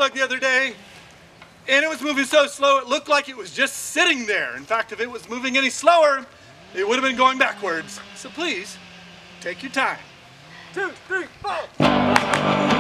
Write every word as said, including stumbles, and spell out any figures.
Slug the other day, and it was moving so slow it looked like it was just sitting there. In fact, if it was moving any slower, it would have been going backwards. So please, take your time. Two, three, four.